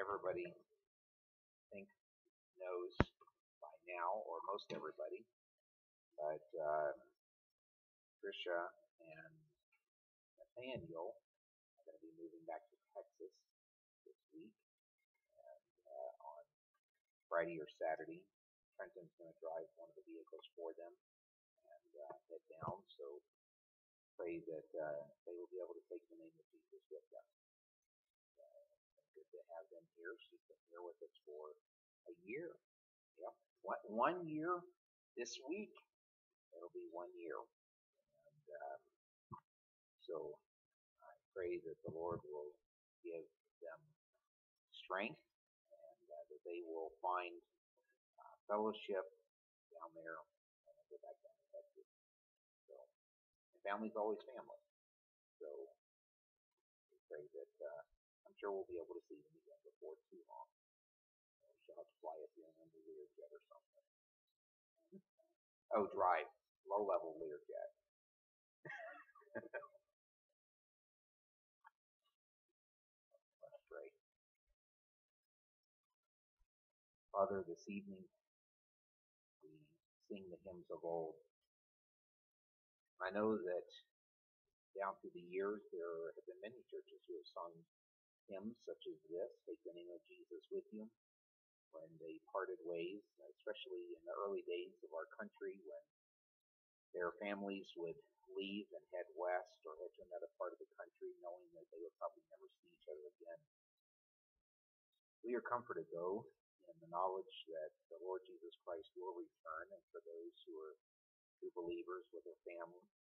everybody, I think, knows by now, or most everybody, but Trisha and Nathaniel are going to be moving back to Texas this week, and on Friday or Saturday, Trenton's going to drive one of the vehicles for them and head down. So pray that they will be able to take the name of Jesus with them. It's good to have them here. She's been here with us for a year. Yep, 1 year this week. It'll be 1 year, and so I pray that the Lord will give them strength and that they will find fellowship down there when they go back down to Texas. So, and family's always family. So we pray that I'm sure we'll be able to see them again before too long. She'll have to fly us in the Learjet or something. Oh, drive. Low-level Learjet. Let's pray. Father, this evening we sing the hymns of old. I know that down through the years there have been many churches who have sung hymns such as this, Take the Name of Jesus with You, when they parted ways, especially in the early days of our country when their families would leave and head west or head to another part of the country knowing that they would probably never see each other again. We are comforted, though, in the knowledge that the Lord Jesus Christ will return, and for those who are true believers with their family,